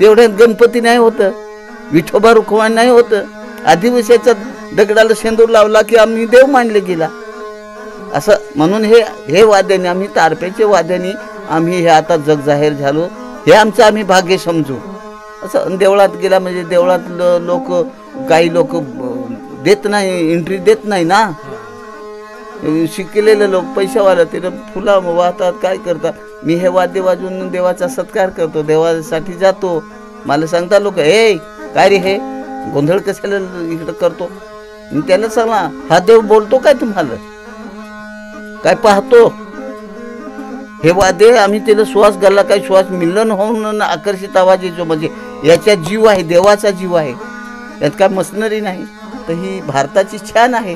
तेवढ्यात गणपती नाही होतं, विठोबा रुक्माई नाही होतं. आदिवासीच्या दगडाला शेंदूर लावला की आम्ही देव मानले गेला असं म्हणून हे वाद्याने आम्ही तारपेचे वाद्याने आम्ही हे आता जग जाहीर झालो. हे आमचं आम्ही भाग्य समजू. असं देवळात गेला म्हणजे देवळात लोक काही लोक देत नाही, एंट्री देत नाही ना. शिकलेले लोक पैशावाला ते फुला वाहतात, काय करतात. मी हे वाद्य वाजवून देवाचा सत्कार करतो, देवासाठी जातो. मला सांगता लोक, हे काय रे हे गोंधळ कशाला इकडं करतो. मी त्याला सांगला, हा देव बोलतो काय तुम्हाला, काय पाहतो. हे वाद्य आम्ही त्याला श्वास घालला, काय श्वास मिलन होऊन आकर्षित आवाज येतो. म्हणजे याच्यात जीव आहे, देवाचा जीव आहे, यात काय मशनरी नाही. तर ही भारताची छान आहे.